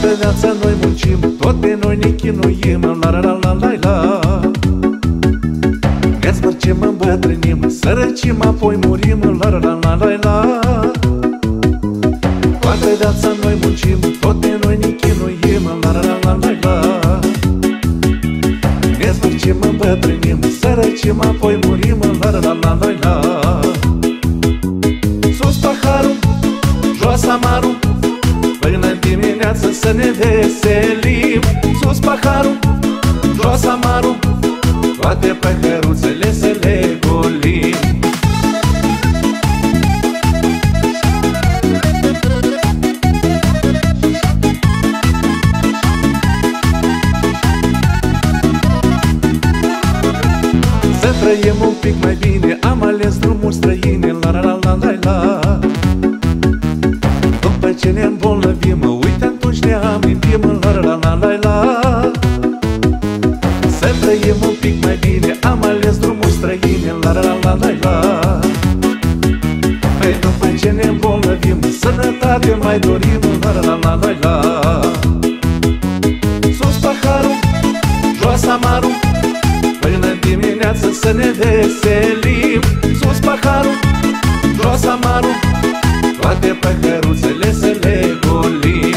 Toată viața noi muncim, tot pe noi ne chinuim, la la la la la la. Ne zbărcem, îmbătrânim, sărăcim, apoi murim, la la la la la la. Toată viața noi muncim, tot pe noi ne chinuim, la la la la la la. Ne zbărcim, îmbătrânim, sărăcim, apoi murim, la la la la la la. Sus paharul, jos amarul, până dimineață să ne veselim. Sus paharul, jos amarul, toate păcăruțele să le golim. Să trăim un pic mai bine, am ales drumuri străine, la la la la la la. După ce ne îmbolnăvim, uite atunci ne amintim, la la la la la. Să trăim un pic mai bine, am ales drumuri străine, la la la la la. Păi după ce ne îmbolnăvim, sănătate mai dorim, la la la la la. Sus paharul, jos amarul, până dimineață să ne veselim. Sus paharul, jos amarul, toate păcăruțele să le golim.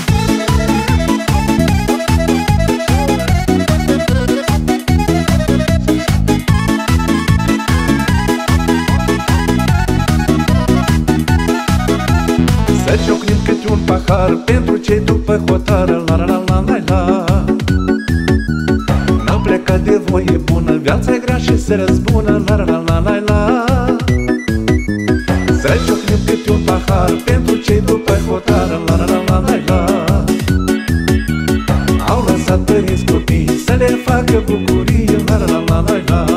Să ciocnim câte un pahar pentru cei după hotară, la la la la la la. N-am plecat de voie bună, viața e grea și se răzbună, la la la la la la. Să ciocnim câte un pahar pentru cei după hotară, la la la la la la. Au lăsat părinți copii să le facă bucurie, la la la la la la.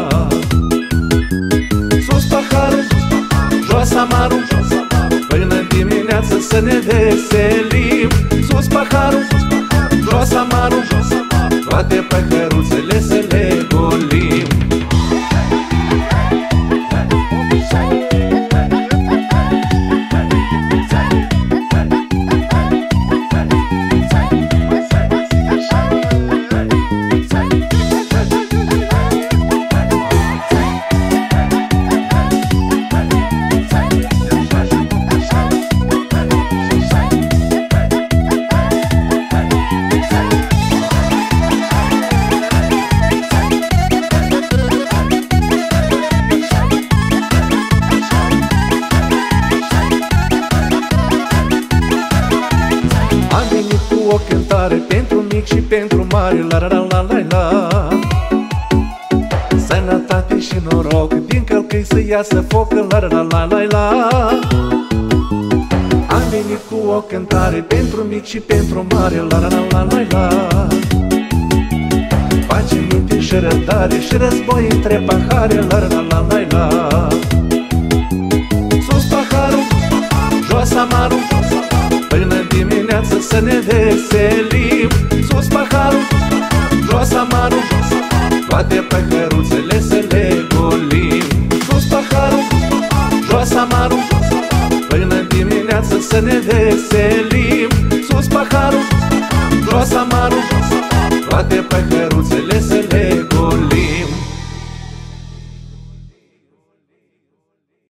Sus paharul, jos amarul, până dimineață să ne veselim. Sus paharul, jos amarul, toate păcăruțele să le golim. O cântare pentru mic și pentru mare, la la la la la la. Sănătate și noroc, din călcâi să iasă foc, la la la la la la. Am venit cu o cântare pentru mic și pentru mare, la la la la la la. Pace, minte și răbdare și război între pahare, la la la la la la. Sus paharul, jos amarul, până dimineață să ne veselim. Sus paharul, jos amarul, toate păcăruțele să le golim. Sus paharul, jos amarul, până dimineață să ne veselim. Sus paharul, jos amarul, toate păcăruțele